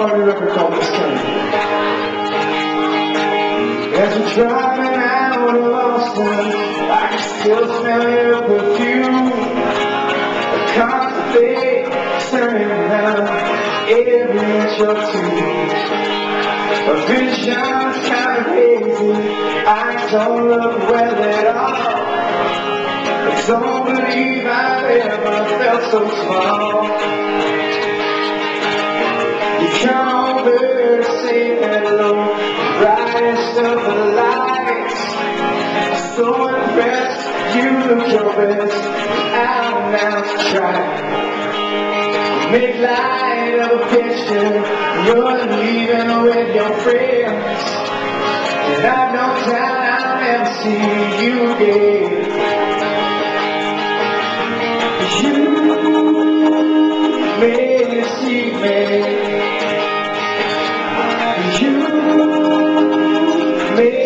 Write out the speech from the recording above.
on a new record called This Kind. As we're driving out of Austin, I can still smell your perfume. A constant day, turning around every inch or two. A vision's kind of hazy, I don't look well at all. I don't believe I've ever felt so small. You come over to say hello, brightest of the lights. I'm so impressed, you look your best, I'm now to try. Make light of a picture, you're leaving with your friends. And I've no doubt I'll never see you again. You made a secret. You made